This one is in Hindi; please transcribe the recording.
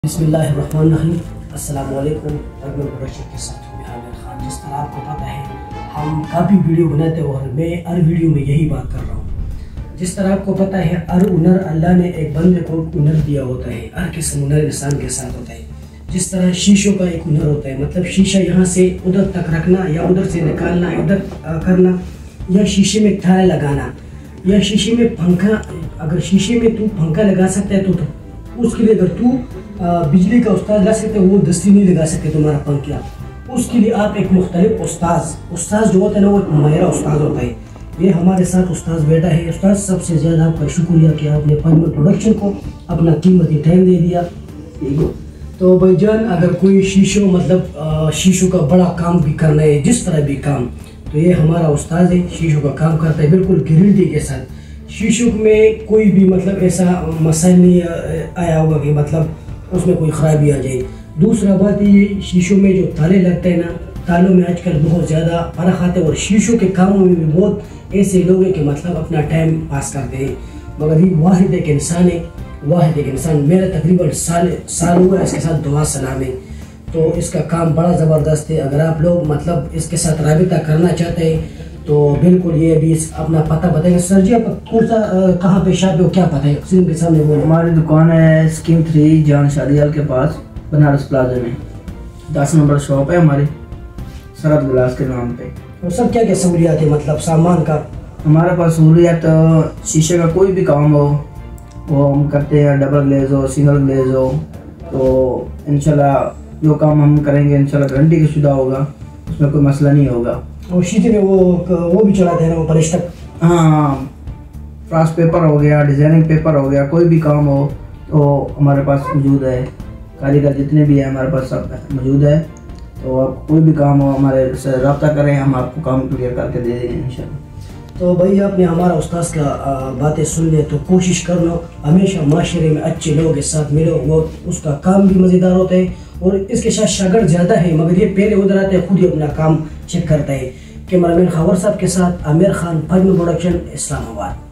बिस्मिल्लाहिर्रहमानिर्रहीम। अस्सलाम वालेकुम। अरबन प्रोडक्शन के साथ मैं आमिर खान। जिस तरह आपको पता है हम काफ़ी वीडियो बनाते हैं और मैं हर वीडियो में यही बात कर रहा हूँ। जिस तरह आपको पता है हर हुनर अल्लाह ने एक बंदे को हुनर दिया होता है, हर किस्म हुनर इंसान के साथ होता है। जिस तरह शीशों का एक हुनर होता है, मतलब शीशा यहाँ से उधर तक रखना या उधर से निकालना, इधर करना, या शीशे में ताला लगाना, या शीशे में पंखा। अगर शीशे में तू पंखा लगा सकता है तो उसके लिए अगर तू बिजली का उस्ताद लगा सकते, वो दस्ती नहीं लगा सकते तुम्हारा पंखा। उसके लिए आप एक मुख्तलिफ उस्ताद जो होता है ना, वो एक माहिर उस्ताद होता है। ये हमारे साथ उस्ताद बैठा है। उस्ताद, सबसे ज़्यादा आपका शुक्रिया कि आपने पद्म प्रोडक्शन को अपना कीमती टाइम दे दिया। तो भाईजान, अगर कोई शीशों का बड़ा काम भी करना है, जिस तरह भी काम, तो ये हमारा उस्ताद है, शीशों का काम करता है बिल्कुल गारंटी के साथ। शीशों में कोई भी ऐसा मसाइल नहीं आया होगा कि उसमें कोई ख़राबी आ जाए। दूसरा बात ये, शीशों में जो ताले लगते हैं ना, तालों में आजकल बहुत ज़्यादा फ़र्क आता है, और शीशों के कामों में भी बहुत ऐसे लोग हैं कि अपना टाइम पास करते हैं। मगर ये वाहिद एक इंसान है, वाहिद एक इंसान। मेरा तकरीबन साल हुआ इसके साथ दुआ सलाम है। तो इसका काम बड़ा ज़बरदस्त है। अगर आप लोग इसके साथ राबिता करना चाहते हैं तो बिल्कुल ये अभी अपना पता बताएंगे। सर जी, आप कौन सा कहाँ पे शॉप है, क्या पता है स्क्रीन के सामने बोलो। हमारी दुकान है स्कीम 3 जान शादियाल के पास, बनारस प्लाजा में 10 नंबर शॉप है हमारी, सरद गिलास के नाम पे। और सब क्या क्या सहूलियात है सामान का? हमारे पास सहूलियात शीशे का कोई भी काम हो वो हम करते हैं, डबल ग्लेज हो, सिंगल ग्लेज हो, तो इंशाल्लाह जो काम हम करेंगे इंशाल्लाह गारंटी के शुदा होगा, उसमें कोई मसला नहीं होगा। और शीशे में वो भी चलाते हैं ना, वो पलिस्टर? हाँ, फ्रास पेपर हो गया, डिज़ाइनिंग पेपर हो गया, कोई भी काम हो तो हमारे पास मौजूद है। कारीगर जितने भी हैं हमारे पास सब मौजूद है। तो आप कोई भी काम हो हमारे से रब्ता करें, हम आपको काम क्लियर करके दे देंगे इंशाल्लाह। तो भाई, आपने हमारा उस्ताद का बातें सुन लिया, तो कोशिश कर लो हमेशा माशरे में अच्छे लोगों के साथ मिलो, वो उसका काम भी मज़ेदार होता है। और इसके साथ शागिर्द ज़्यादा है, मगर ये पहले उधर आते हैं, खुद ही अपना काम चेक करता है। कैमरामैन खबर साहब के साथ आमिर खान, पद्म प्रोडक्शन, इस्लामाबाद।